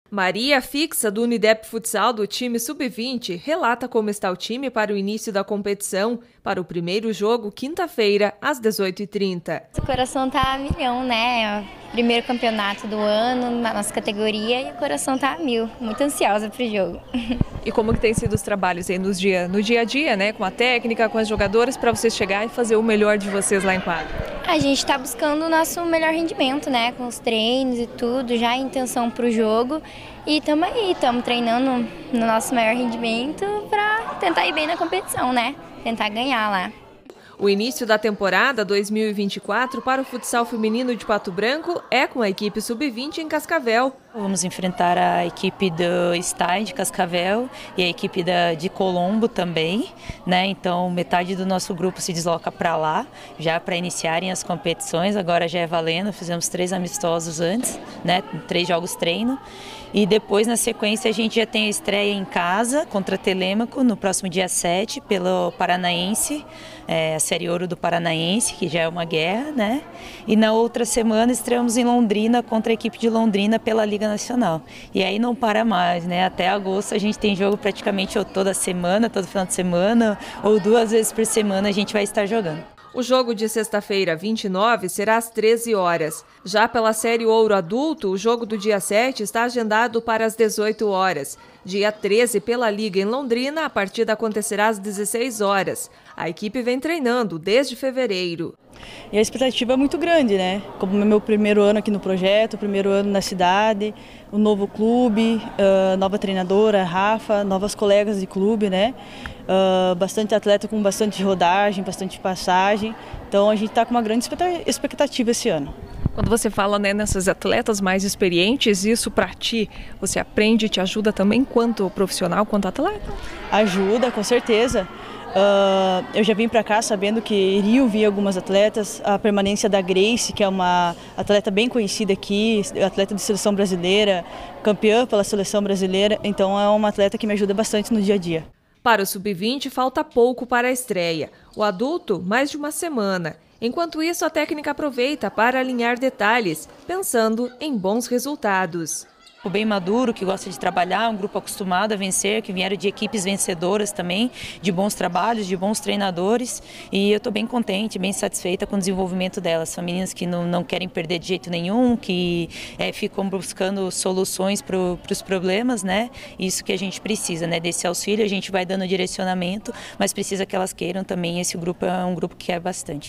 Maria Fixa, do Unidep Futsal do time Sub-20, relata como está o time para o início da competição, para o primeiro jogo, quinta-feira, às 18h30. O coração tá a milhão, né? É o primeiro campeonato do ano na nossa categoria e o coração tá a mil. Muito ansiosa pro jogo. E como que tem sido os trabalhos aí no dia a dia, né? Com a técnica, com as jogadoras, para vocês chegar e fazer o melhor de vocês lá em quadra? A gente está buscando o nosso melhor rendimento, né? Com os treinos e tudo, já em intenção para o jogo. E estamos treinando no nosso maior rendimento para tentar ir bem na competição, né? Tentar ganhar lá. O início da temporada 2024 para o futsal feminino de Pato Branco é com a equipe Sub-20 em Cascavel. Vamos enfrentar a equipe do Stein de Cascavel e a equipe de Colombo também, né? Então metade do nosso grupo se desloca para lá, já para iniciarem as competições. Agora já é valendo, fizemos 3 amistosos antes, né? 3 jogos treino. E depois, na sequência, a gente já tem a estreia em casa contra Telêmaco no próximo dia 7 pelo Paranaense, a Série Ouro do Paranaense, que já é uma guerra, né? E na outra semana estreamos em Londrina contra a equipe de Londrina pela Liga Nacional. E aí não para mais, né? Até agosto a gente tem jogo praticamente toda semana, todo final de semana, ou 2 vezes por semana a gente vai estar jogando. O jogo de sexta-feira, 29, será às 13 horas. Já pela Série Ouro Adulto, o jogo do dia 7 está agendado para as 18 horas. Dia 13, pela Liga em Londrina, a partida acontecerá às 16 horas. A equipe vem treinando desde fevereiro. E a expectativa é muito grande, né? Como é meu primeiro ano aqui no projeto, primeiro ano na cidade, o novo clube, nova treinadora, Rafa, novas colegas de clube, né? Bastante atleta com bastante rodagem, bastante passagem. Então a gente está com uma grande expectativa esse ano. Quando você fala, né, nessas atletas mais experientes, isso para ti, você aprende e te ajuda também quanto profissional, quanto atleta? Ajuda, com certeza. Eu já vim para cá sabendo que iriam vir algumas atletas, a permanência da Grace, que é uma atleta bem conhecida aqui, atleta de seleção brasileira, campeã pela seleção brasileira, então é uma atleta que me ajuda bastante no dia a dia. Para o Sub-20 falta pouco para a estreia, o adulto mais de uma semana. Enquanto isso, a técnica aproveita para alinhar detalhes, pensando em bons resultados. Bem maduro, que gosta de trabalhar, um grupo acostumado a vencer, que vieram de equipes vencedoras também, de bons trabalhos, de bons treinadores, e eu estou bem contente, bem satisfeita com o desenvolvimento delas. São meninas que não querem perder de jeito nenhum, que ficam buscando soluções para os problemas, né? Isso que a gente precisa, né? Desse auxílio, a gente vai dando direcionamento, mas precisa que elas queiram também. Esse grupo é um grupo que quer bastante.